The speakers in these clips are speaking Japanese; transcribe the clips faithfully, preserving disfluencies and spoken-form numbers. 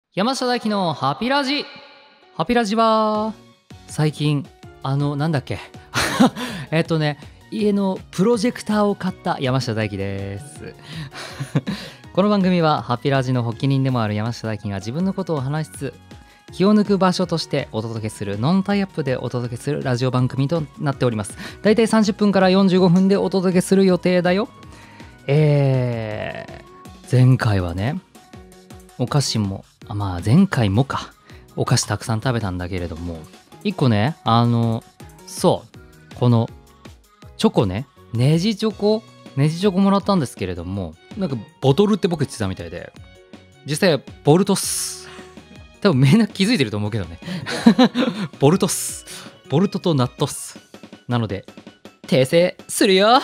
山下大輝のハピラジ。ハピラジは最近あのなんだっけえっとね家のプロジェクターを買った山下大輝ですこの番組はハピラジの発起人でもある山下大輝が自分のことを話しつつ気を抜く場所としてお届けするノンタイアップでお届けするラジオ番組となっております。だいたいさんじゅっぷんからよんじゅうごふんでお届けする予定だよ。えー、前回はねお菓子もあまあ前回もかお菓子たくさん食べたんだけれども、一個ねあのそうこのチョコねネジチョコネジチョコもらったんですけれども、なんかボトルって僕言ってたみたいで実際はボルトス、多分みんな気づいてると思うけどねボルトスボルトとナットスなので訂正するよ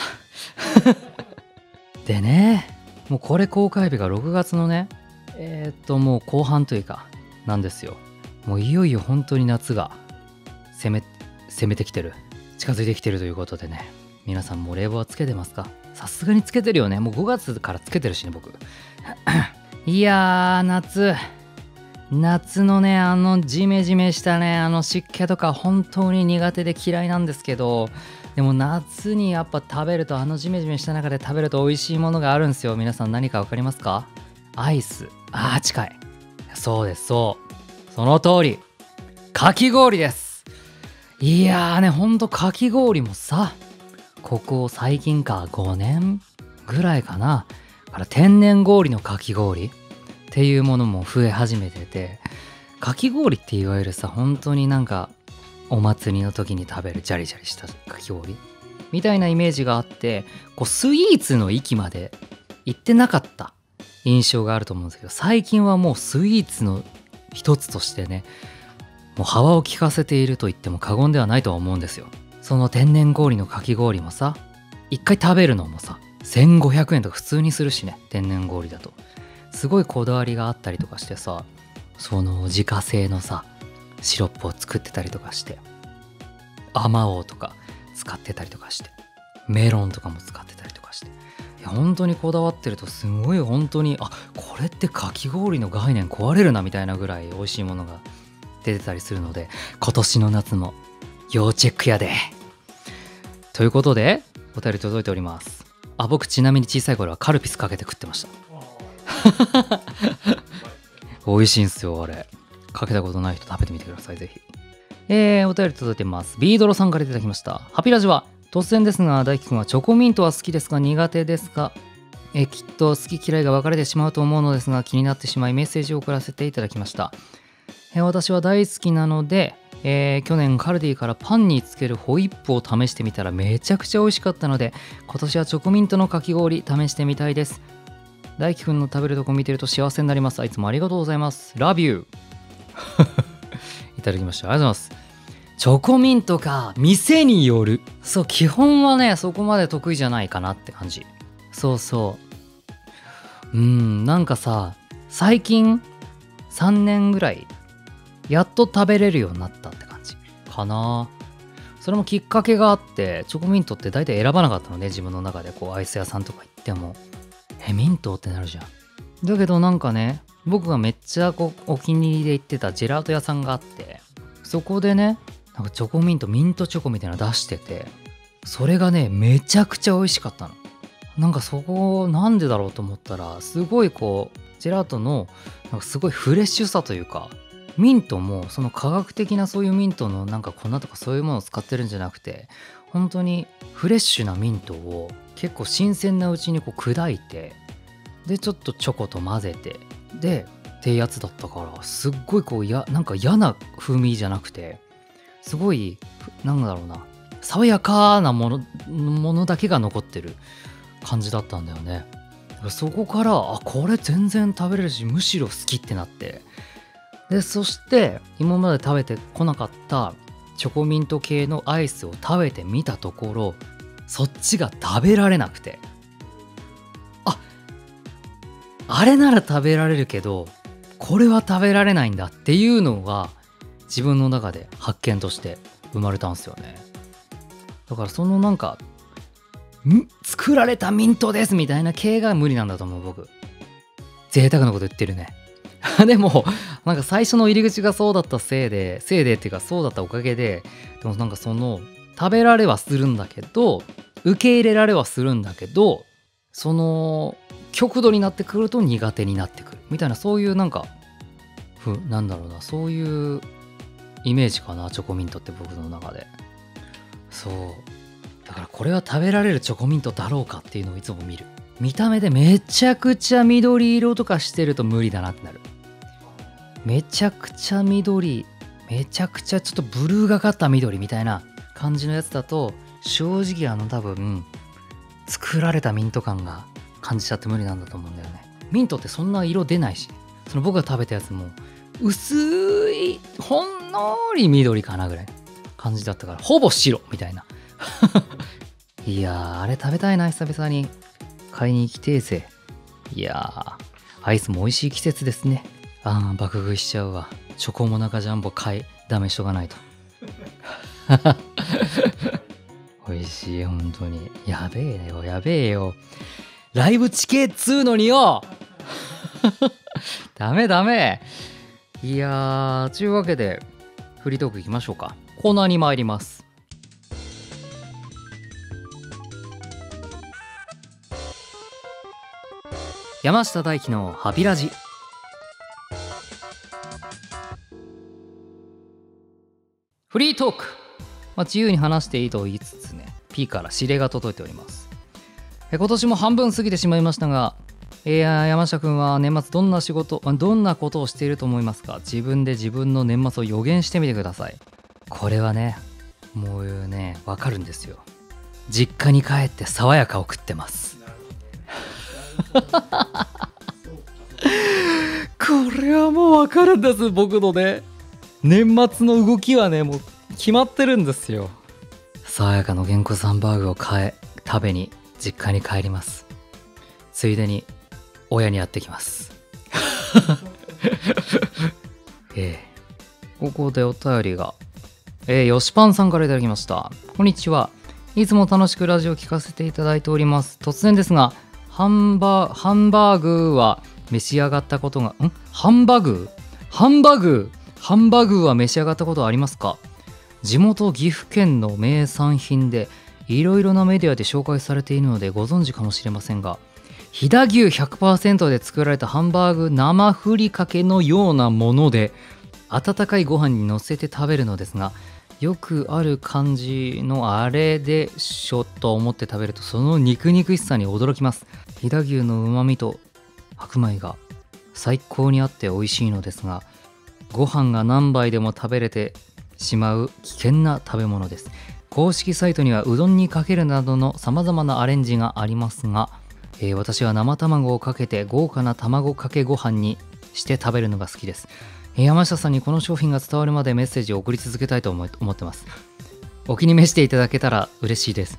でね、もうこれ公開日がろくがつのねえー、っともう後半というかなんですよ。もういよいよ本当に夏が攻め攻めてきてる、近づいてきてるということでね、皆さんもう冷房はつけてますか？さすがにつけてるよね。もうごがつからつけてるしね僕いやー夏夏のねあのジメジメしたねあの湿気とか本当に苦手で嫌いなんですけど、でも夏にやっぱ食べるとあのジメジメした中で食べると美味しいものがあるんですよ。皆さん何か分かりますか？アイス。あー近い。そうですそうその通りかき氷です。いやーねほんとかき氷もさここ最近かごねんぐらいかなから天然氷のかき氷っていうものも増え始めてて、かき氷っていわゆるさ本当になんかお祭りの時に食べるジャリジャリしたかき氷みたいなイメージがあって、こうスイーツの域まで行ってなかった印象があると思うんですけど、最近はもうスイーツの一つとしてねもう幅を利かせていると言っても過言ではないとは思うんですよ。その天然氷のかき氷もさ一回食べるのもさせんごひゃくえんとか普通にするしね、天然氷だとすごいこだわりがあったりとかしてさ、その自家製のさシロップを作ってたりとかして、あまおうとか使ってたりとかして、メロンとかも使ってたりとかして、いや本当にこだわってるとすごい本当にあこれってかき氷の概念壊れるなみたいなぐらい美味しいものが出てたりするので、今年の夏も要チェックやでということでお便り届いております。あ僕ちなみに小さい頃はカルピスかけて食ってました美味しいんすよあれ。かけたことない人食べてみてくださいぜひ。えー、お便り届いてます。ビードロさんからいただきました。ハピラジは突然ですが大輝くんはチョコミントは好きですか苦手ですか？えー、きっと好き嫌いが分かれてしまうと思うのですが気になってしまいメッセージを送らせていただきました。えー、私は大好きなので、えー、去年カルディからパンにつけるホイップを試してみたらめちゃくちゃ美味しかったので今年はチョコミントのかき氷試してみたいです。大輝くんの食べるとこ見てると幸せになります。いつもありがとうございます。ラビューいただきました。ありがとうございます。チョコミントか店による。そう基本はねそこまで得意じゃないかなって感じ。そうそううーんなんかさ最近さんねんぐらいやっと食べれるようになったって感じかな。それもきっかけがあって、チョコミントって大体選ばなかったのね自分の中で。こうアイス屋さんとか行ってもえミントってなるじゃん。だけどなんかね僕がめっちゃこうお気に入りで行ってたジェラート屋さんがあって、そこでねなんかチョコミントミントチョコみたいなの出してて、それがねめちゃくちゃ美味しかったの。なんかそこなんでだろうと思ったらすごいこうジェラートのなんかすごいフレッシュさというか、ミントもその科学的なそういうミントのなんか粉とかそういうものを使ってるんじゃなくて本当にフレッシュなミントを結構新鮮なうちにこう砕いてでちょっとチョコと混ぜてでっていうやつだったからすっごいこうやなんか嫌な風味じゃなくてすごいなんだろうな爽やかなものものだけが残ってる感じだったんだよね。そこからあこれ全然食べれるしむしろ好きってなって、でそして今まで食べてこなかったチョコミント系のアイスを食べてみたところそっちが食べられなくて、ああれなら食べられるけどこれは食べられないんだっていうのが自分の中で発見として生まれたんですよね。だからそのなんかん作られたミントですみたいな系が無理なんだと思う僕。贅沢なこと言ってるねでもなんか最初の入り口がそうだったせいでせいでっていうかそうだったおかげで、でもなんかその食べられはするんだけど受け入れられはするんだけど、その極度になってくると苦手になってくるみたいな、そういうなんかふなんだろうな、そういうイメージかな、チョコミントって僕の中で。そうだからこれは食べられるチョコミントだろうかっていうのをいつも見る。見た目でめちゃくちゃ緑色とかしてると無理だなってなる。めちゃくちゃ緑、めちゃくちゃちょっとブルーがかった緑みたいな感じのやつだと、正直あの多分作られたミント感が感じちゃって無理なんだと思うんだよね。ミントってそんな色出ないし、その僕が食べたやつも薄いほんのり緑かなぐらい感じだったから、ほぼ白みたいな。いやー、あれ食べたいな、久々に買いに行きてえぜ。いやー、アイスも美味しい季節ですね。あー、爆食いしちゃうわ。チョコモナカジャンボ買いダメしとかないと。美味しい、本当に。やべえよ、やべえよ。ライブチケっつうのによ。ダメダメ。いやー、というわけでフリートークいきましょうか。コーナーに参ります。山下大輝のハピラジ。フリートーク、まあ、自由に話していいと言いつつね、 P から指令が届いております。え今年も半分過ぎてしまいましたが、えー、山下くんは年末どんな仕事、どんなことをしていると思いますか？自分で自分の年末を予言してみてください。これはね、もうね、わかるんですよ。実家に帰って爽やかを食ってます。これはもうわかるんです。僕のね、年末の動きはね、もう決まってるんですよ。爽やかのげんこつハンバーグを買え食べに実家に帰ります。ついでに親に会ってきます。ええ、ここでお便りが、えー、よしパンさんからいただきました。こんにちは。いつも楽しくラジオを聞かせていただいております。突然ですが、ハンバーハンバーグは召し上がったことがんハンバーグハンバーグハンバーグは召し上がったことはありますか？地元岐阜県の名産品でいろいろなメディアで紹介されているのでご存知かもしれませんが、飛騨牛 ひゃくパーセント で作られたハンバーグ生ふりかけのようなもので、温かいご飯に乗せて食べるのですが、よくある感じのあれでしょと思って食べると、その肉肉しさに驚きます。飛騨牛の旨味と白米が最高にあって美味しいのですが、ご飯が何杯でも食べれてしまう危険な食べ物です。公式サイトにはうどんにかけるなどの様々なアレンジがありますが、えー、私は生卵をかけて豪華な卵かけご飯にして食べるのが好きです。山下さんにこの商品が伝わるまでメッセージを送り続けたいと思思ってます。お気に召していただけたら嬉しいです。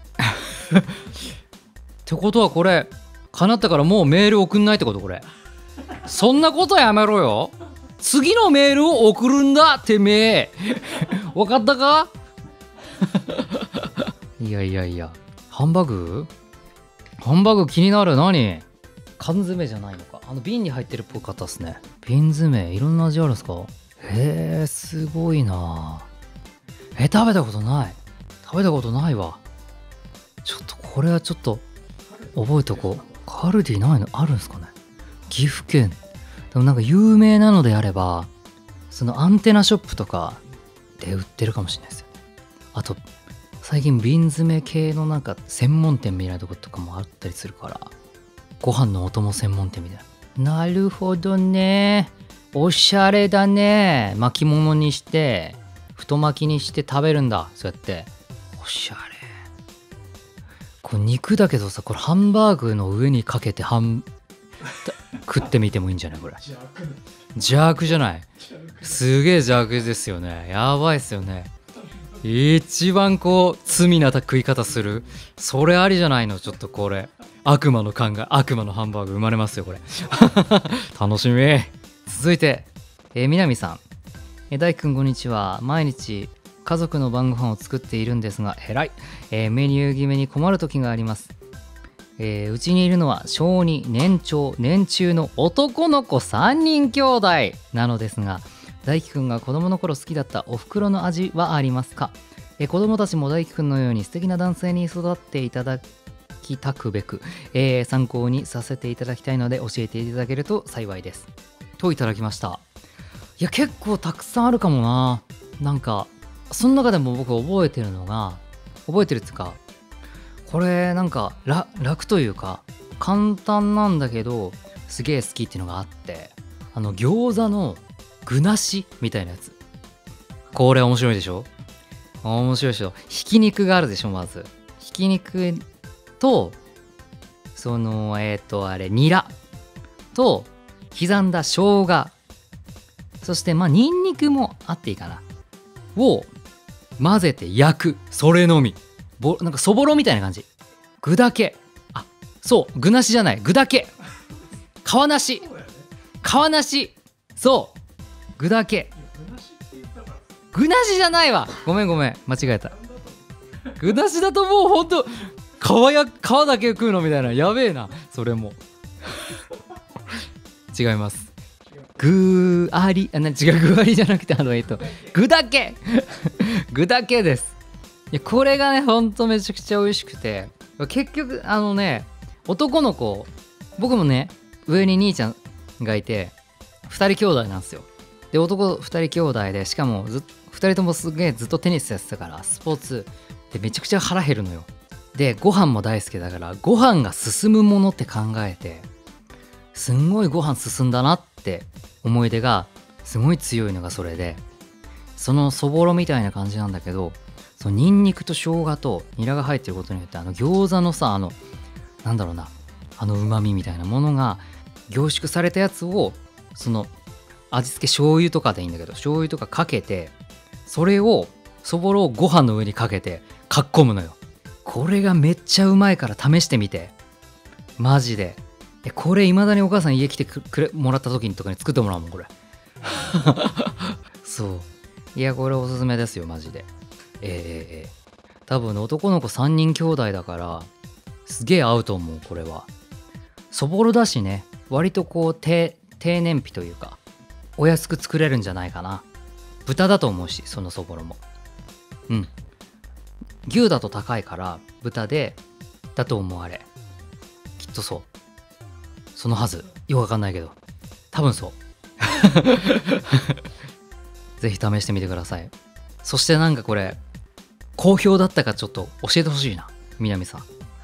ってことはこれ叶ったからもうメール送んないってこと？これそんなことやめろよ。次のメールを送るんだてめえ。わかったか？いやいやいや、ハンバーグハンバーグ気になる。何？缶詰じゃないのか。あの瓶に入ってるっぽかったっすね。瓶詰、いろんな味あるんすか？へえ、すごいな。え、食べたことない。食べたことないわ。ちょっとこれはちょっと覚えとこう。カルディないのあるんすかね。岐阜県。でもなんか有名なのであれば、そのアンテナショップとかで売ってるかもしれないですよね。あと最近瓶詰系のなんか専門店みたいなとことかもあったりするから、ご飯のお供専門店みたいな。なるほどね。おしゃれだね。巻物にして太巻きにして食べるんだ。そうやっておしゃれ。これ肉だけどさ、これハンバーグの上にかけて半食ってみてもいいんじゃないこれ。邪悪じゃない。すげえ邪悪ですよね。やばいっすよね。一番こう罪な食い方する。それありじゃないの。ちょっとこれ悪魔の考え、悪魔のハンバーグ生まれますよこれ。楽しみ。続いて、えー、南さん、えー、大輝くんこんにちは。毎日家族の晩ご飯を作っているんですが、えらい、えー、メニュー決めに困る時があります。 えーうちにいるのは小に年長年中の男の子さんにん兄弟なのですが、大輝くんが子供の頃好きだったお袋の味はありますか？えー子供たちも大輝くんのように素敵な男性に育っていただきたくべく、えー参考にさせていただきたいので教えていただけると幸いです。といただきました。いや結構たくさんあるかもな。なんかその中でも僕覚えてるのが覚えてるっつうか、これなんか楽楽というか簡単なんだけどすげえ好きっていうのがあって、あの餃子の具なしみたいなやつ。これ面白いでしょ。面白いでしょ。ひき肉があるでしょ。まずひき肉とそのえっ、とあれニラと刻んだ生姜、そしてまあニンニクもあっていいかなを混ぜて焼く。それのみ。ぼなんかそぼろみたいな感じ。具だけ。あ、そう具なしじゃない、具だけ。皮なし皮なし。そう具だけ。具なしじゃないわ、ごめんごめん間違えた。具なしだともうほんと皮や皮だけ食うのみたいな、やべえなそれも。違います。具あり、あな違う、具ありじゃなくてあのえっと具だけ具だけです。いやこれがねほんとめちゃくちゃ美味しくて、結局あのね男の子、僕もね上に兄ちゃんがいてふたり兄弟なんですよ。で男ふたり兄弟で、しかもずふたりともすげえずっとテニスやってたからスポーツでめちゃくちゃ腹減るのよ。でご飯も大好きだからご飯が進むものって考えて、すんごいご飯進んだなって思い出がすごい強いのがそれで、そのそぼろみたいな感じなんだけど、そのニンニクと生姜とニラが入ってることによってあの餃子のさ、あのなんだろうな、あの旨味みたいなものが凝縮されたやつを、その味付け醤油とかでいいんだけど醤油とかかけて、それをそぼろをご飯の上にかけてかっこむのよ。これがめっちゃうまいから試してみて、マジで。えこれ未だにお母さん家来てくれもらった時にとかに作ってもらうもんこれ。そういやこれおすすめですよマジで。えー、えー、多分男の子さんにん兄弟だからすげえ合うと思う。これはそぼろだしね、割とこう低低燃費というかお安く作れるんじゃないかな。豚だと思うし、そのそぼろも。うん牛だと高いから豚でだと思われ、きっとそうそのはず。よくわかんないけど多分そうぜひ試してみてください。そしてなんかこれ好評だったかちょっと教えてほしいな南さん。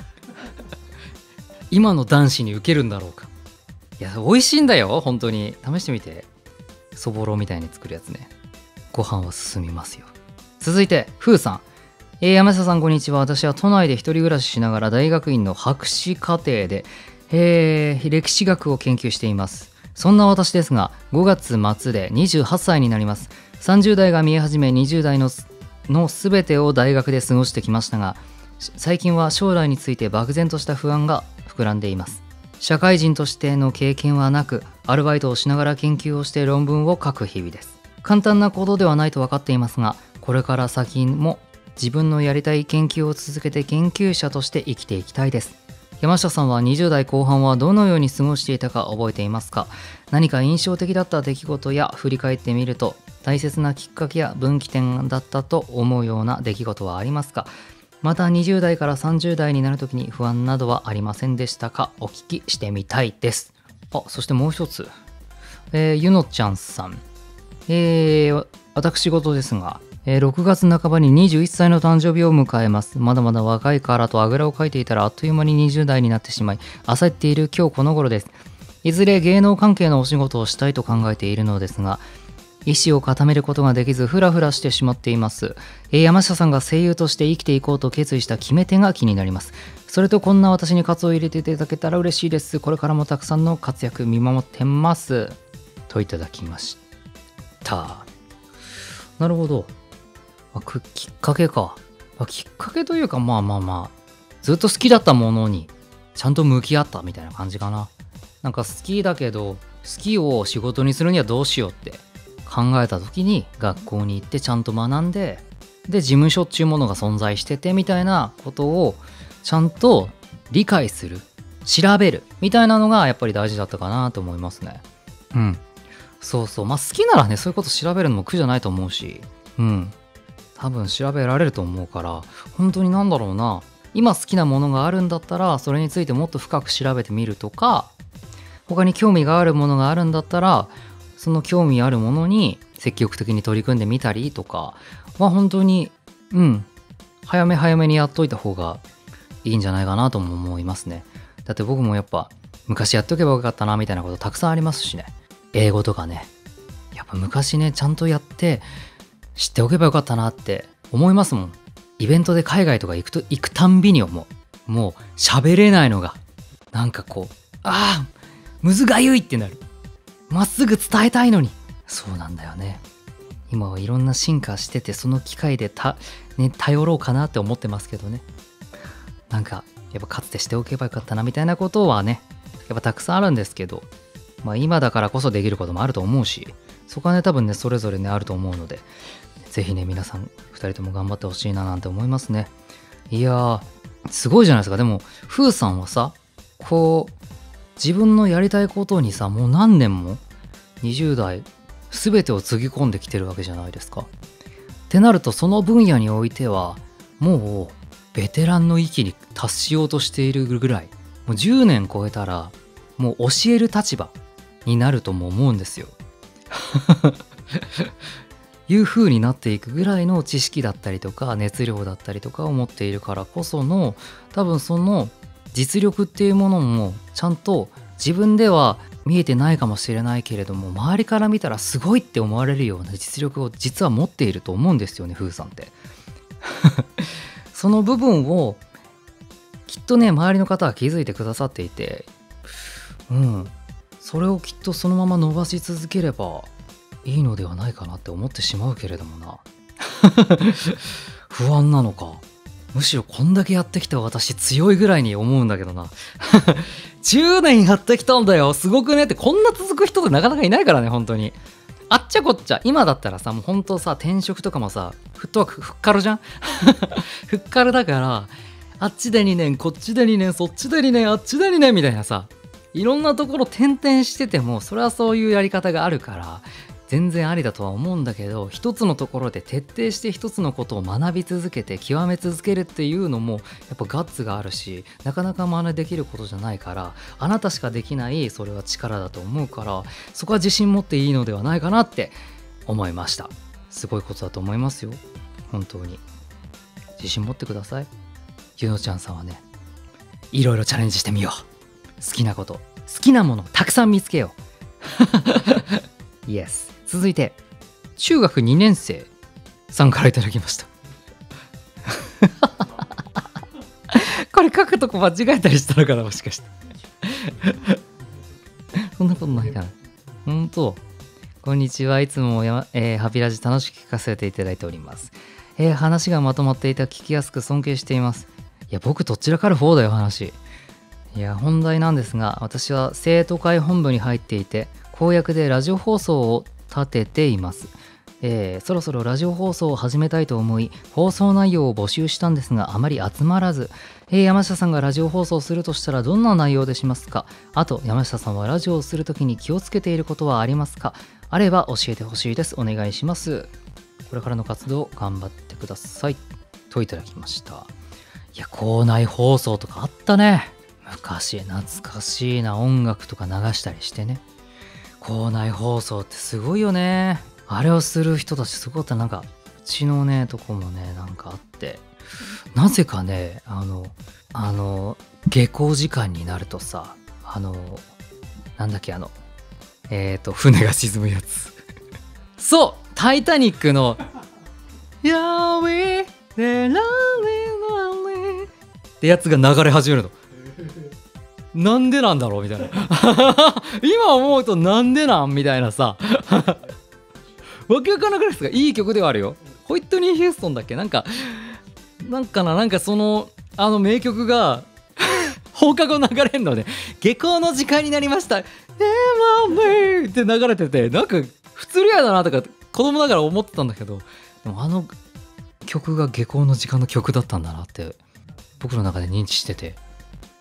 今の男子に受けるんだろうか。いや美味しいんだよ本当に。試してみて。そぼろみたいに作るやつね。ご飯は進みますよ。続いてふうさん。えー、山下さんこんにちは。私は都内で一人暮らししながら大学院の博士課程で、えー、歴史学を研究しています。そんな私ですがごがつ末でにじゅうはっさいになります。さんじゅう代が見え始めにじゅう代のの全てを大学で過ごしてきましたが、最近は将来について漠然とした不安が膨らんでいます。社会人としての経験はなく、アルバイトをしながら研究をして論文を書く日々です。簡単なことではないと分かっていますが、これから先も自分のやりたい研究を続けて研究者として生きていきたいです。山下さんはにじゅう代後半はどのように過ごしていたか覚えていますか？何か印象的だった出来事や振り返ってみると大切なきっかけや分岐点だったと思うような出来事はありますか？またにじゅう代からさんじゅう代になるときに不安などはありませんでしたか？お聞きしてみたいです。あ、そしてもう一つ、えー、ゆのちゃんさん、えー、私事ですが、えー、ろくがつなかばににじゅういっさいの誕生日を迎えます。まだまだ若いからとあぐらをかいていたらあっという間ににじゅう代になってしまい、焦っている今日この頃です。いずれ芸能関係のお仕事をしたいと考えているのですが、意思を固めることができずフラフラしてしまっています。えー、山下さんが声優として生きていこうと決意した決め手が気になります。それとこんな私に喝を入れていただけたら嬉しいです。これからもたくさんの活躍見守ってますといただきました。なるほど。あ、きっかけか。あ、きっかけというかまあまあまあずっと好きだったものにちゃんと向き合ったみたいな感じかな。なんか好きだけど好きを仕事にするにはどうしようって考えた時に学校に行ってちゃんと学んで、で事務所っていうものが存在しててみたいなことをちゃんと理解する、調べるみたいなのがやっぱり大事だったかなと思いますね。うん。そうそう。まあ好きならね、そういうこと調べるのも苦じゃないと思うし、うん。多分調べられると思うから、本当になんだろうな。今好きなものがあるんだったら、それについてもっと深く調べてみるとか、他に興味があるものがあるんだったら、その興味あるものに積極的に取り組んでみたりとかは本当に、うん、早め早めにやっといた方がいいんじゃないかなとも思いますね。だって僕もやっぱ昔やっとけばよかったなみたいなことたくさんありますしね。英語とかね。やっぱ昔ね、ちゃんとやって知っておけばよかったなって思いますもん。イベントで海外とか行くと行くたんびに思う。もう喋れないのがなんかこう、ああむずがゆいってなる。まっすぐ伝えたいのに。そうなんだよね。今はいろんな進化してて、その機会でた、ね、頼ろうかなって思ってますけどね。なんかやっぱかつてしておけばよかったなみたいなことはね、やっぱたくさんあるんですけど、まあ今だからこそできることもあると思うし、そこはね多分ねそれぞれねあると思うので、ぜひね皆さんふたりとも頑張ってほしいななんて思いますね。いやーすごいじゃないですか。でもふーさんはさ、こう自分のやりたいことにさ、もう何年もにじゅう代全てをつぎ込んできてるわけじゃないですか。ってなると、その分野においてはもうベテランの域に達しようとしているぐらい、もうじゅうねん超えたらもう教える立場になるとも思うんですよ。いう風になっていくぐらいの知識だったりとか熱量だったりとかを持っているからこその、多分その実力っていうものもちゃんと自分では見えてないかもしれないけれども、周りから見たらすごいって思われるような実力を実は持っていると思うんですよね、ふーさんって。その部分をきっとね周りの方は気づいてくださっていて、うんそれをきっとそのまま伸ばし続ければいいのではないかなって思ってしまうけれどもな。不安なのか。むしろこんだけやってきた私強いぐらいに思うんだけどな。じゅうねんやってきたんだよ、すごくねって。こんな続く人ってなかなかいないからね、本当に。あっちゃこっちゃ今だったらさ、もう本当さ転職とかもさフットワークふっかるじゃん。ふっかるだから、あっちでにねんこっちでにねんそっちでにねんあっちでにねんみたいなさ、いろんなところ転々しててもそれはそういうやり方があるから全然ありだとは思うんだけど、一つのところで徹底して一つのことを学び続けて極め続けるっていうのもやっぱガッツがあるし、なかなか真似できることじゃないから、あなたしかできないそれは力だと思うから、そこは自信持っていいのではないかなって思いました。すごいことだと思いますよ、本当に。自信持ってください。ゆのちゃんさんはね、いろいろチャレンジしてみよう。好きなこと、好きなものたくさん見つけよう。イエス。続いて中学にねん生さんからいただきました。これ書くとこ間違えたりしたのかな、もしかして。そんなことないかな。ほんと。こんにちは。いつもや、えー、ハピラジ楽しく聞かせていただいております。えー、話がまとまっていた、聞きやすく尊敬しています。いや僕どちらかる方だよ話。いや本題なんですが、私は生徒会本部に入っていて公約でラジオ放送を立てています。えー、そろそろラジオ放送を始めたいと思い放送内容を募集したんですがあまり集まらず、えー、山下さんがラジオ放送するとしたらどんな内容でしますか？あと山下さんはラジオをするときに気をつけていることはありますか？あれば教えてほしいです。お願いします。これからの活動頑張ってくださいといただきました。いや校内放送とかあったね。昔懐かしいな。音楽とか流したりしてね。校内放送ってすごいよね。あれをする人たちすごかった。なんかうちのねとこもねなんかあって、なぜかねあのあの下校時間になるとさ、あのなんだっけあのえっと船が沈むやつ。そうタイタニックのやーウェーレラレラレってやつが流れ始めるの。なんでなんだろうみたいな。今思うとなんでなんみたいなさ。わけわかんなくないですか？いい曲ではあるよ。ホイットニー・ヒューストンだっけ、なんかなんかななんかそのあの名曲が放課後流れんので、下校の時間になりましたって流れてて、なんか普通レアだなとか子供ながら思ってたんだけど、でもあの曲が下校の時間の曲だったんだなって僕の中で認知してて、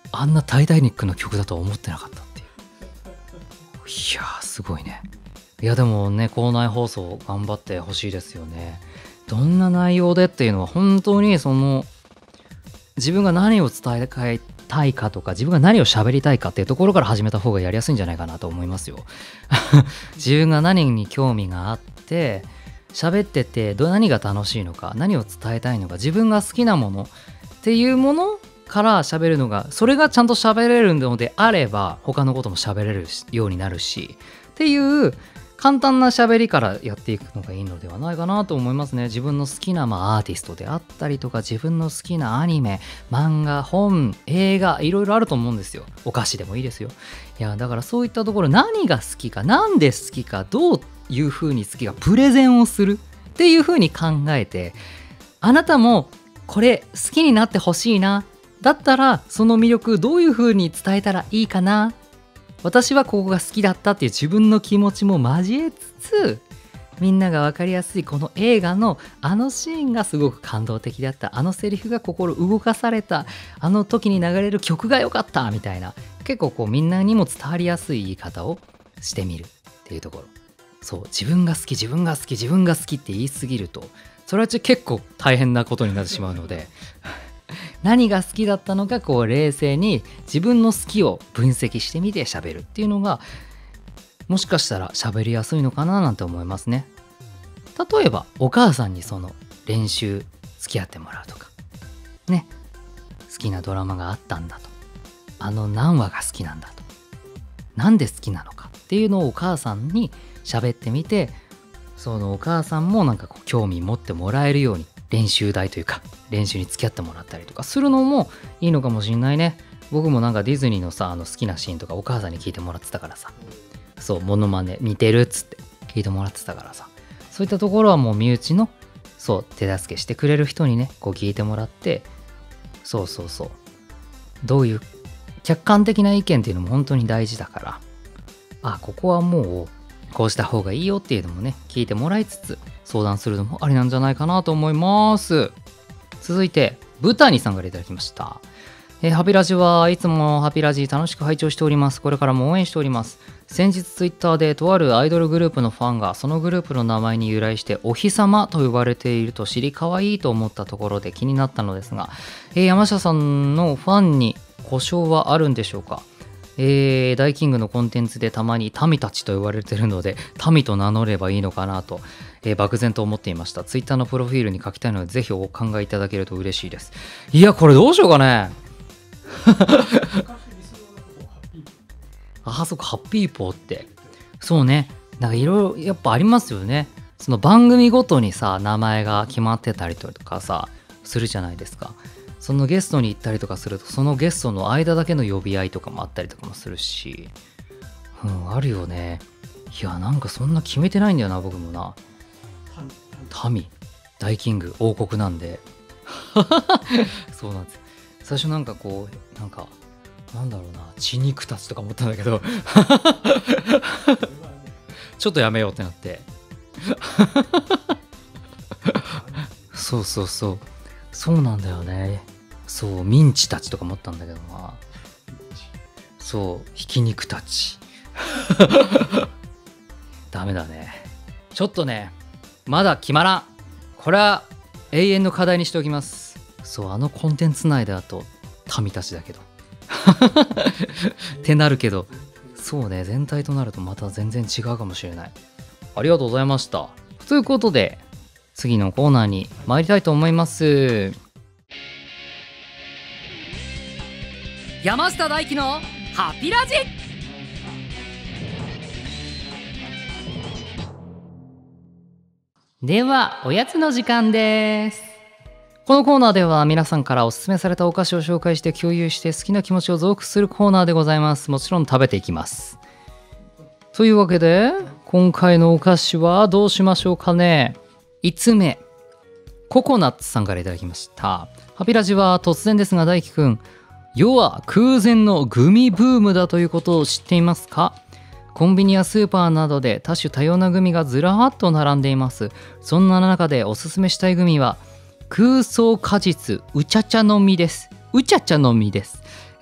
あんなタイタニックの曲だとは思ってなかったっていう。いやーすごいね。いやでもね、校内放送頑張ってほしいですよね。どんな内容でっていうのは本当にその自分が何を伝えたいかとか、自分が何を喋りたいかっていうところから始めた方がやりやすいんじゃないかなと思いますよ。自分が何に興味があって喋っててど何が楽しいのか、何を伝えたいのか、自分が好きなものっていうものから喋るのが、それがちゃんと喋れるのであれば他のことも喋れるようになるしっていう簡単な喋りからやっていくのがいいのではないかなと思いますね。自分の好きな、まあ、アーティストであったりとか、自分の好きなアニメ、漫画、本、映画、いろいろあると思うんですよ。お菓子でもいいですよ。いやだからそういったところ、何が好きか、なんで好きか、どういうふうに好きか、プレゼンをするっていうふうに考えて、あなたもこれ好きになってほしいな、だったらその魅力どういうふうに伝えたらいいかな、私はここが好きだったっていう自分の気持ちも交えつつ、みんなが分かりやすいこの映画のあのシーンがすごく感動的だった、あのセリフが心動かされた、あの時に流れる曲が良かったみたいな、結構こうみんなにも伝わりやすい言い方をしてみるっていうところ。そう、自分が好き自分が好き自分が好きって言いすぎると、それは結構大変なことになってしまうので何が好きだったのか、こう冷静に自分の好きを分析してみて喋るっていうのが、もしかしたら喋りやすいのかななんて思いますね。例えばお母さんにその練習付き合ってもらうとかね、好きなドラマがあったんだと、あの何話が好きなんだと、なんで好きなのかっていうのをお母さんに喋ってみて、そのお母さんもなんかこう興味持ってもらえるように練習台というか練習に付き合ってもらったりとかするのもいいのかもしんないね。僕もなんかディズニーのさ、あの好きなシーンとかお母さんに聞いてもらってたからさ、そうモノマネ似てるっつって聞いてもらってたからさ、そういったところはもう身内のそう手助けしてくれる人にねこう聞いてもらって、そうそうそうどういう客観的な意見っていうのも本当に大事だから、あここはもうこうした方がいいよっていうのもね聞いてもらいつつ相談するのもありなんじゃないかなと思います。続いてブタニさんからいただきました。えー、ハピラジはいつもハピラジ楽しく拝聴しております。これからも応援しております。先日ツイッターでとあるアイドルグループのファンがそのグループの名前に由来してお日様と呼ばれていると知り、可愛いと思ったところで気になったのですが、えー、山下さんのファンに故障はあるんでしょうか。えー、ダイキングのコンテンツでたまに民たちと言われているので民と名乗ればいいのかなと、えー、漠然と思っていました。ツイッターのプロフィールに書きたいのでぜひお考えいただけると嬉しいです。いやこれどうしようかねあそこハッピーポーってそうね、なんかいろいろやっぱありますよね。その番組ごとにさ名前が決まってたりとかさするじゃないですか。そのゲストに行ったりとかするとそのゲストの間だけの呼び合いとかもあったりとかもするし、うんあるよね。いやなんかそんな決めてないんだよな僕もな。民ダイキング王国なんでそうなんです。最初なんかこうなんかなんだろうな血肉たちとか思ったんだけどちょっとやめようってなってそうそうそうそうなんだよね。そうミンチたちとか思ったんだけどな。そうひき肉たちダメだね。ちょっとねまだ決まらん。これは永遠の課題にしておきます。そうあのコンテンツ内であと民たちだけどってなるけど、そうね全体となるとまた全然違うかもしれない。ありがとうございました。ということで次のコーナーに参りたいと思います。山下大輝のハピラジ。ではおやつの時間です。このコーナーでは皆さんからおすすめされたお菓子を紹介して共有して好きな気持ちを増幅するコーナーでございます。もちろん食べていきます。というわけで今回のお菓子はどうしましょうかね。いつつめココナッツさんからいただきました。ハピラジは突然ですが大輝くん、世は空前のグミブームだということを知っていますか。コンビニやスーパーなどで多種多様なグミがずらーっと並んでいます。そんな中でおすすめしたいグミは空想果実うちゃちゃの実です。うちゃちゃの実です。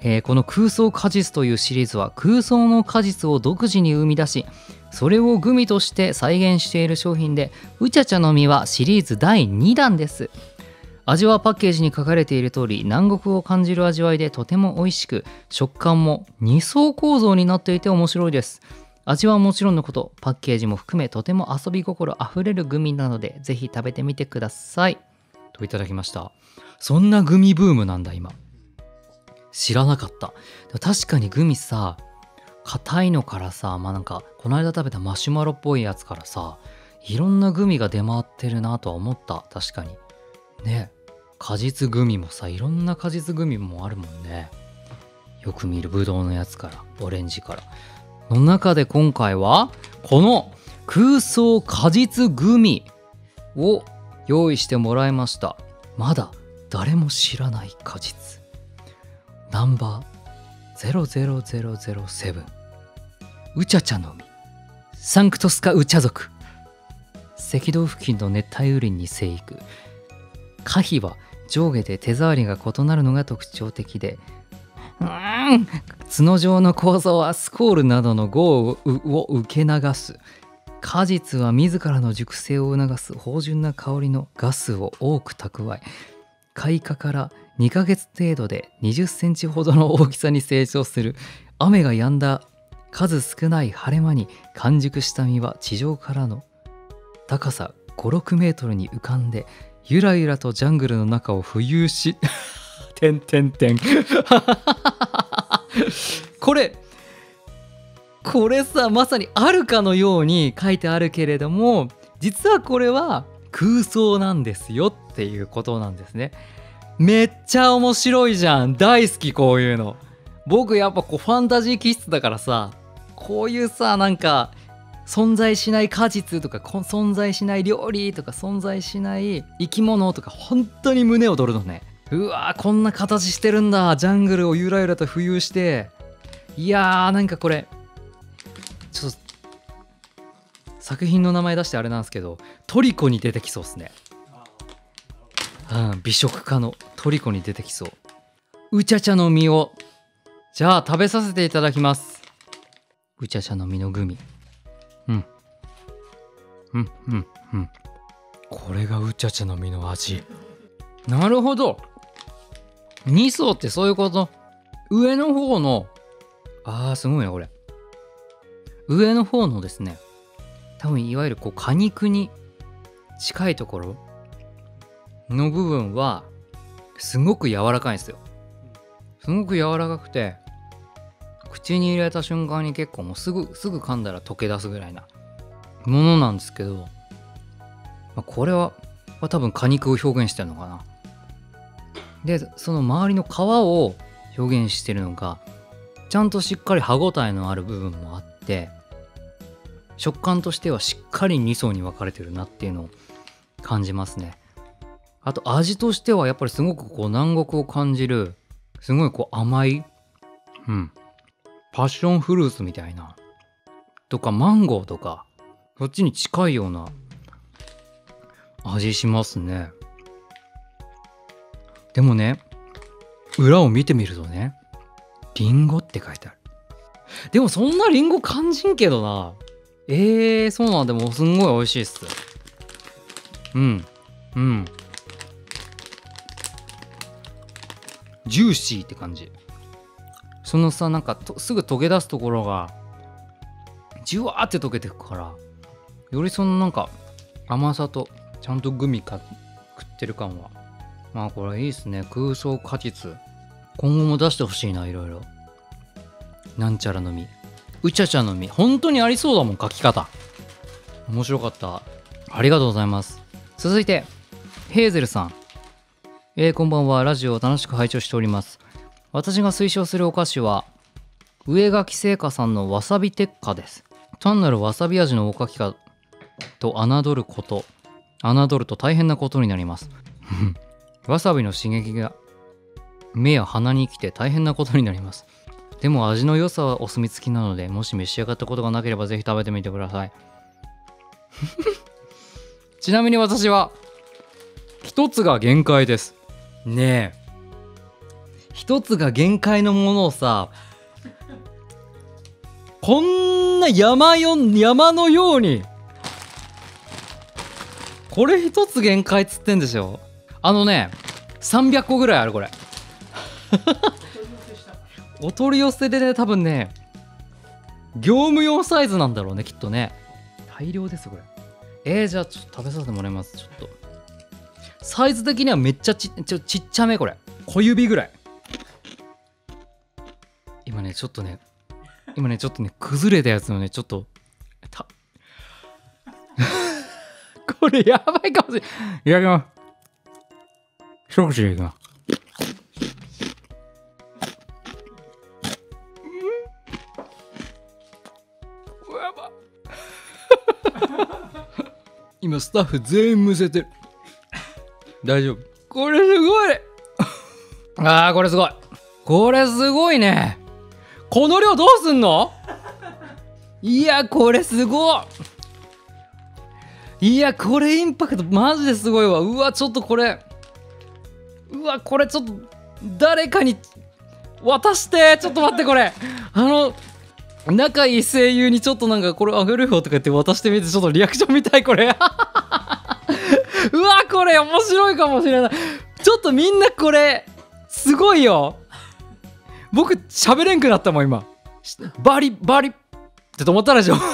えーこの空想果実というシリーズは空想の果実を独自に生み出し、それをグミとして再現している商品で、うちゃちゃの実はシリーズだいにだんです。味はパッケージに書かれている通り南国を感じる味わいでとても美味しく、食感もに層構造になっていて面白いです。味はもちろんのこと、パッケージも含めとても遊び心あふれるグミなので、ぜひ食べてみてくださいといただきました。そんなグミブームなんだ今。知らなかった。でも確かにグミさ、硬いのからさ、まあなんかこの間食べたマシュマロっぽいやつからさ、いろんなグミが出回ってるなとは思った。確かにね。果実グミもさ、いろんな果実グミもあるもんね。よく見るブドウのやつからオレンジからの中で、今回はこの空想果実グミを用意してもらいました。まだ誰も知らない果実、ナンバーゼロゼロゼロゼロセブン、うちゃちゃの実、サンクトスカウチャ族。赤道付近の熱帯雨林に生育。果皮は上下で手触りが異なるのが特徴的で、うーん角状の構造はスコールなどの豪雨を受け流す。果実は自らの熟成を促す芳醇な香りのガスを多く蓄え、開花からにかげつ程度でにじゅっセンチほどの大きさに成長する。雨が止んだ数少ない晴れ間に完熟した実は地上からの高さご、ろくメートルに浮かんで、ゆらゆらとジャングルの中を浮遊し、てんてんてん。これ、これさ、まさにあるかのように書いてあるけれども、実はこれは空想なんですよっていうことなんですね。めっちゃ面白いじゃん。大好きこういうの。僕やっぱこうファンタジー気質だからさ、こういうさ、なんか存在しない果実とか存在しない料理とか存在しない生き物とか、本当に胸を取るのね。うわー、こんな形してるんだ。ジャングルをゆらゆらと浮遊して、いやー、なんかこれちょっと作品の名前出してあれなんですけど、トリコに出てきそうですね。うん、美食家のトリコに出てきそう。うちゃちゃの実をじゃあ食べさせていただきます。うちゃちゃの実のグミ。うんうんうんうん。これがうちゃちゃの実の味。なるほど、に層ってそういうこと。上の方の、あーすごいなこれ。上の方のですね、多分いわゆるこう果肉に近いところの部分はすごく柔らかいんですよ。すごく柔らかくて、口に入れた瞬間に結構もうすぐすぐ噛んだら溶け出すぐらいなものなんですけど、まあ、これは、まあ、多分果肉を表現してるのかな。でその周りの皮を表現してるのが、ちゃんとしっかり歯ごたえのある部分もあって、食感としてはしっかりに層に分かれてるなっていうのを感じますね。あと味としてはやっぱりすごくこう南国を感じる、すごいこう甘い、うんパッションフルーツみたいなとかマンゴーとか、そっちに近いような味しますね。でもね、裏を見てみるとね、リンゴって書いてある。でもそんなリンゴ感じんけどな。えー、そうなん。でもすんごい美味しいっす。うんうんジューシーって感じ。そのさ、なんかとすぐ溶け出すところがじゅわーって溶けてくから、よりそのなんか甘さとちゃんとグミか食ってる感は、まあこれいいっすね。空想果実今後も出してほしいな。いろいろなんちゃらの実、うちゃちゃの実、本当にありそうだもん書き方。面白かった。ありがとうございます。続いてヘーゼルさん、えー、こんばんは。ラジオを楽しく拝聴しております。私が推奨するお菓子は上垣製菓さんのわさび鉄火です。単なるわさび味のおかきかと侮ること侮ると大変なことになります。わさびの刺激が目や鼻に来て大変なことになります。でも味の良さはお墨付きなので、もし召し上がったことがなければぜひ食べてみてください。ちなみに私は一つが限界です。ねえ、 一つが限界のものをさ、こんな山よ山のように、これ一つ限界っつってんでしょ。あのね、さんびゃっこぐらいあるこれ。お取り寄せでね、多分ね、業務用サイズなんだろうね、きっとね。大量ですこれ。えー、じゃあちょっと食べさせてもらいます。ちょっとサイズ的にはめっちゃちちょちっちゃめ、これ小指ぐらい。今ねちょっとね今ねちょっとね崩れたやつのねちょっとたこれやばいかもしれない。いただきます。一口でいきます。今スタッフ全員むせてる。大丈夫。これすごいね。あーこれすごい。これすごいね。この量どうすんの？いやこれすごい。いやこれインパクトマジですごいわ。うわちょっとこれうわこれちょっと誰かに渡して。ちょっと待って、これあの仲いい声優にちょっとなんかこれあげるよとか言って渡してみて、ちょっとリアクション見たいこれ。うわこれ面白いかもしれない。ちょっとみんなこれすごいよ。僕喋れんくなったもん今。バリバリって止まったでしょ。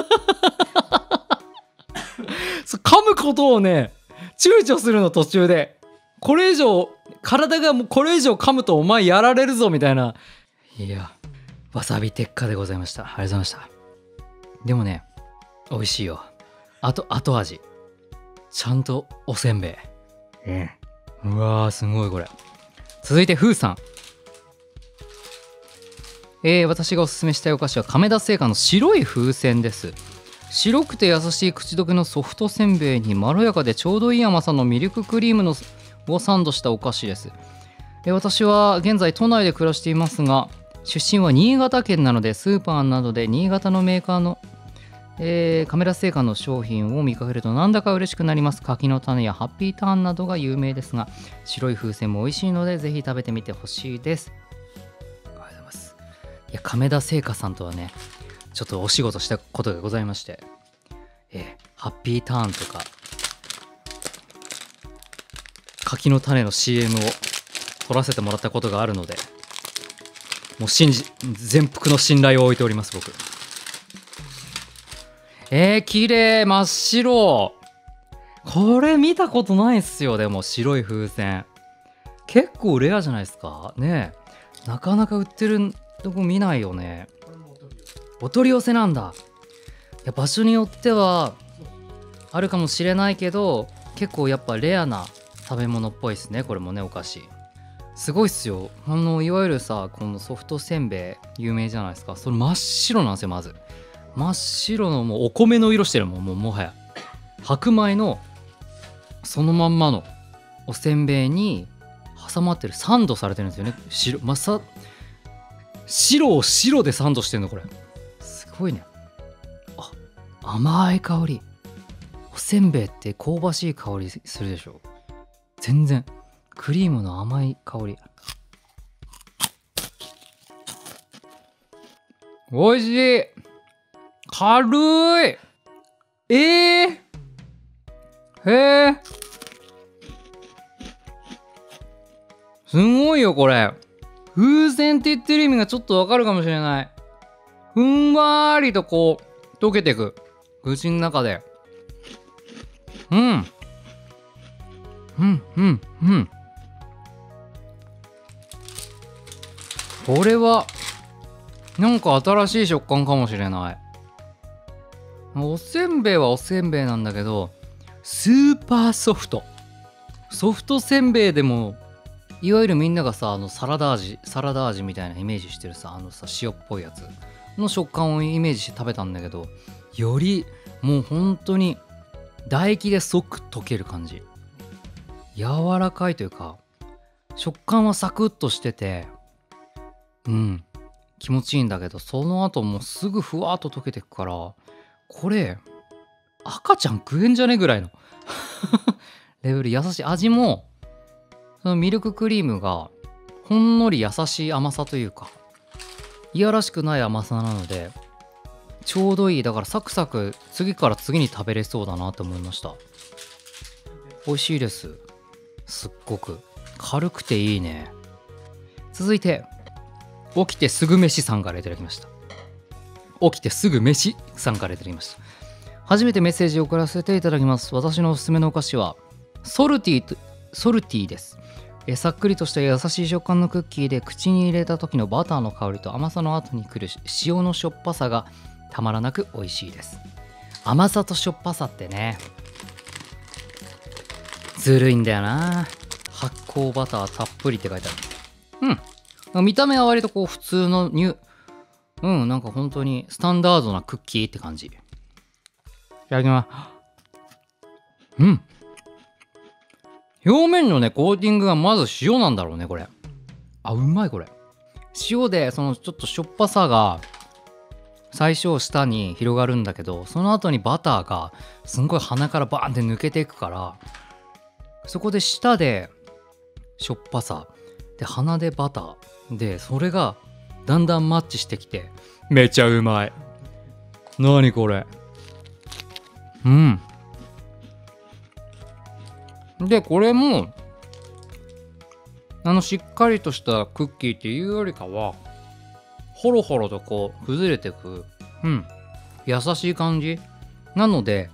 そう噛むことをね躊躇するの途中で。これ以上体がもうこれ以上噛むとお前やられるぞみたいな。いやわさび鉄火でございました。ありがとうございました。でもね美味しいよ。あと後味ちゃんとおせんべい。うん、うわーすごいこれ。続いてふうさん。えー、私がおすすめしたいお菓子は亀田製菓の白い風船です。白くて優しい口どけのソフトせんべいにまろやかでちょうどいい甘さのミルククリームのをサンドしたお菓子です。えー、私は現在都内で暮らしていますが、出身は新潟県なので、スーパーなどで新潟のメーカーの、えー、カメラ製菓の商品を見かけるとなんだか嬉しくなります。柿の種やハッピーターンなどが有名ですが、白い風船も美味しいのでぜひ食べてみてほしいです。ありがとうございます。いや亀田製菓さんとはねちょっとお仕事したことがございまして、えー、ハッピーターンとか柿の種の シーエム を撮らせてもらったことがあるので、もう信じ全幅の信頼を置いております僕。えー、綺麗真っ白。これ見たことないっすよ。でも白い風船結構レアじゃないですかね。えなかなか売ってるとこ見ないよね。お取り寄せなんだ。いや場所によってはあるかもしれないけど、結構やっぱレアな食べ物っぽいですね。これもねお菓子すごいっすよ。あのいわゆるさこのソフトせんべい有名じゃないですか。それ真っ白なんですよ。まず真っ白のもうお米の色してるもん。もうもはや白米のそのまんまのおせんべいに挟まってる、サンドされてるんですよね。白まさ白を白でサンドしてんのこれすごいね。あ甘い香り。おせんべいって香ばしい香りするでしょ。全然クリームの甘い香り。おいしい。軽い。えー、へえすごいよこれ。風船って言ってる意味がちょっとわかるかもしれない。ふんわりとこう溶けてく口の中で。うんうんうんうん。これはなんか新しい食感かもしれない。おせんべいはおせんべいなんだけどスーパーソフト。ソフトせんべいでもいわゆるみんながさあのサラダ味サラダ味みたいなイメージしてるさあのさ塩っぽいやつの食感をイメージして食べたんだけど、よりもう本当に唾液で即溶ける感じ。柔らかいというか食感はサクッとしててうん気持ちいいんだけど、その後もうすぐふわっと溶けてくから、これ赤ちゃん食えんじゃねぐらいのレベル。優しい味もそのミルククリームがほんのり優しい甘さというか、いやらしくない甘さなのでちょうどいい。だからサクサク次から次に食べれそうだなと思いました。美味しいです。すっごく軽くていいね。続いて起きてすぐ飯さんからいただきました。起きてすぐ飯さんからいただきました。初めてメッセージを送らせていただきます。私のおすすめのお菓子はソルティとソルティです。えさっくりとした優しい食感のクッキーで、口に入れた時のバターの香りと甘さの後に来る塩のしょっぱさがたまらなく美味しいです。甘さとしょっぱさってね、ずるいんだよな。発酵バターたっぷりって書いてある。うん、見た目は割とこう普通のニュうんなんか本当にスタンダードなクッキーって感じ。いただきます。うん、表面のねコーティングがまず塩なんだろうねこれ。あ、うまいこれ。塩でそのちょっとしょっぱさが最初舌に広がるんだけど、その後にバターがすんごい鼻からバーンって抜けていくから、そこで舌でしょっぱさで鼻でバターで、それがだんだんマッチしてきてめちゃうまい。なにこれ。うんでこれもあのしっかりとしたクッキーっていうよりかはホロホロとこう崩れてく、うん優しい感じなので、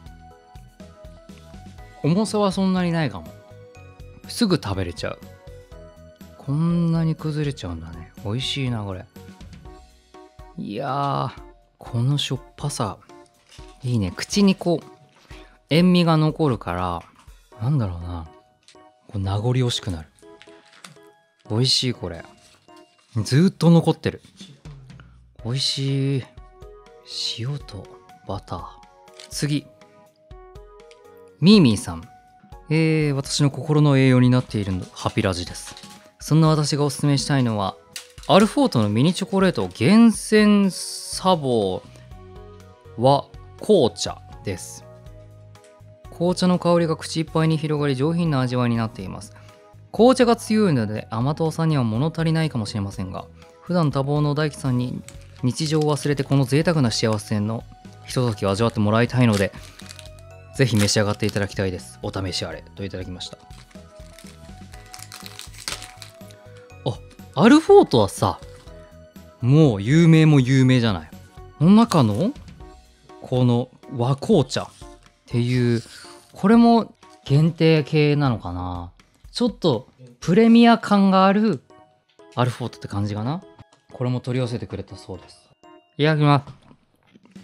重さはそんなにないかも。すぐ食べれちゃう。こんなに崩れちゃうんだね。美味しいなこれ。いやー、このしょっぱさいいね。口にこう塩味が残るから、なんだろうな、こう名残惜しくなる。美味しいこれ。ずーっと残ってる。美味しい。塩とバター。次、ミーミーさん。えー、私の心の栄養になっているハピラジです。そんな私がおすすめしたいのはアルフォートのミニチョコレート厳選サボは紅茶です。紅茶の香りが口いっぱいに広がり上品な味わいになっています。紅茶が強いので甘党さんには物足りないかもしれませんが、普段多忙の大樹さんに日常を忘れてこの贅沢な幸せのひとときを味わってもらいたいので、ぜひ召し上がっていただきたいです。お試しあれといただきました。あ、アルフォートはさ、もう有名も有名じゃない。この中のこの和紅茶っていう、これも限定系なのかな。ちょっとプレミア感があるアルフォートって感じかな。これも取り寄せてくれたそうです。いただきます。うん。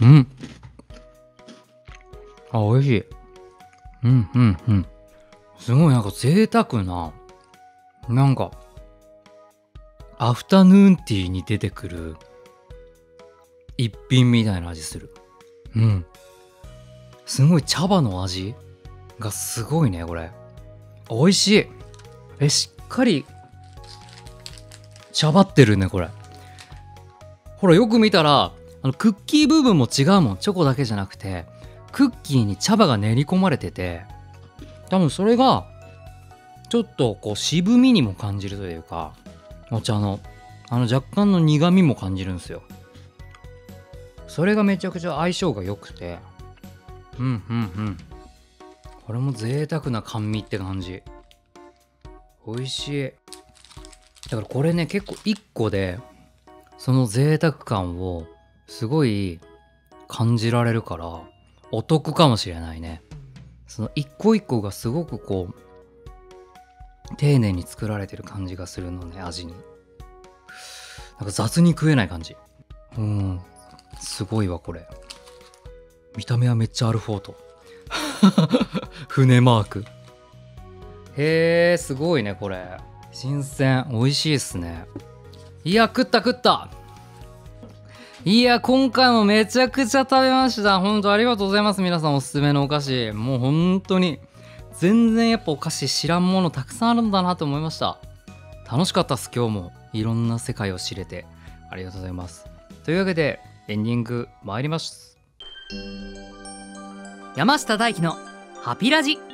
あ、美味しい。うんうんうん。すごいなんか贅沢な、なんかアフタヌーンティーに出てくる一品みたいな味する。うん。すごい茶葉の味がすごいねこれ。美味しい。え、しっかり茶葉ってるねこれ。ほらよく見たらあのクッキー部分も違うもん。チョコだけじゃなくてクッキーに茶葉が練り込まれてて、多分それがちょっとこう渋みにも感じるというか、お茶のあの若干の苦みも感じるんですよ。それがめちゃくちゃ相性が良くて、うんうんうん、これも贅沢な甘味って感じ。美味しい。だからこれね結構いっこでその贅沢感をすごい感じられるからお得かもしれないね。その一個一個がすごくこう丁寧に作られてる感じがするのね、味に。なんか雑に食えない感じ。うん、すごいわこれ。見た目はめっちゃアルフォート。船マーク。へえ、すごいねこれ。新鮮、美味しいっすね。いや食った食った。いや今回もめちゃくちゃ食べました。本当ありがとうございます。皆さんおすすめのお菓子、もう本当に全然やっぱお菓子知らんものたくさんあるんだなと思いました。楽しかったっす。今日もいろんな世界を知れてありがとうございます。というわけでエンディング参ります。山下大輝のハピラジ。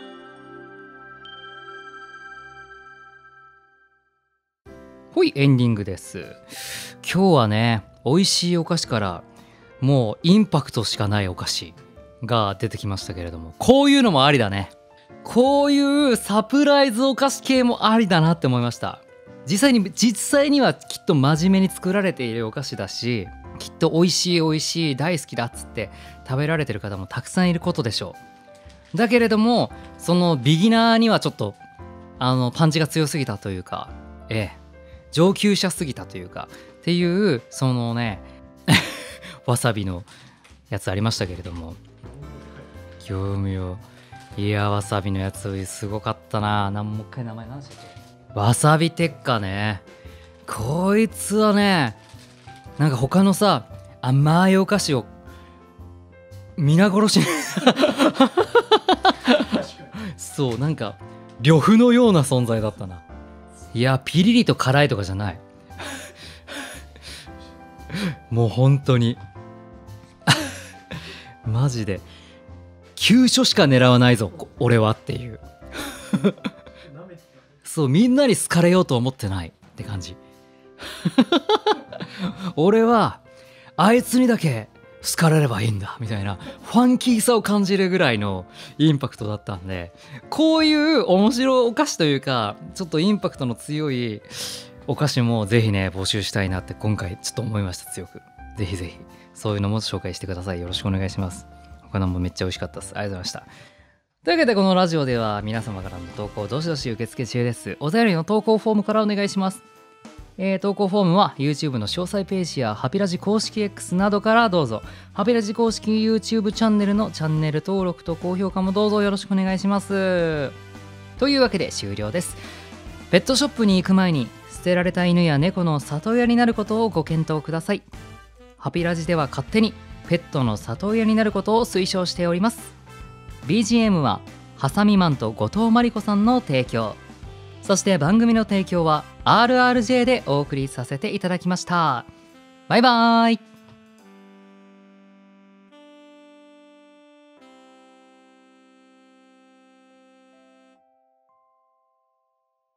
ほい、エンディングです。今日はね、美味しいお菓子からもうインパクトしかないお菓子が出てきましたけれども、こういうのもありだね。こういうサプライズお菓子系もありだなって思いました。実際に実際にはきっと真面目に作られているお菓子だし、きっと美味しい美味しい大好きだっつって食べられてる方もたくさんいることでしょう。だけれどもそのビギナーにはちょっとあのパンチが強すぎたというか、ええ上級者すぎたというかっていうそのねわさびのやつありましたけれども、業務用いやわさびのやつすごかったな。なんもう一回名前何でしたっけ。わさび鉄火ね。こいつはね、なんか他のさ甘いお菓子を皆殺しにそう、なんか呂布のような存在だったな。いやピリリと辛いとかじゃないもう本当にマジで急所しか狙わないぞ俺はっていうそう、みんなに好かれようと思ってないって感じ俺はあいつにだけ好かれればいいんだみたいなファンキーさを感じるぐらいのインパクトだったんで、こういう面白いお菓子というかちょっとインパクトの強いお菓子もぜひね募集したいなって今回ちょっと思いました。強くぜひぜひそういうのも紹介してください。よろしくお願いします。他のもめっちゃ美味しかったです。ありがとうございました。というわけでこのラジオでは皆様からの投稿をどしどし受付中です。お便りの投稿フォームからお願いします。えー、投稿フォームは YouTube の詳細ページやハピラジ公式 X などからどうぞ。ハピラジ公式 YouTube チャンネルのチャンネル登録と高評価もどうぞよろしくお願いします。というわけで終了です。ペットショップに行く前に捨てられた犬や猫の里親になることをご検討ください。ハピラジでは勝手にペットの里親になることを推奨しております。 ビージーエム はハサミマンと後藤真理子さんの提供、そして番組の提供は アールアールジェー でお送りさせていただきました。バイバーイ。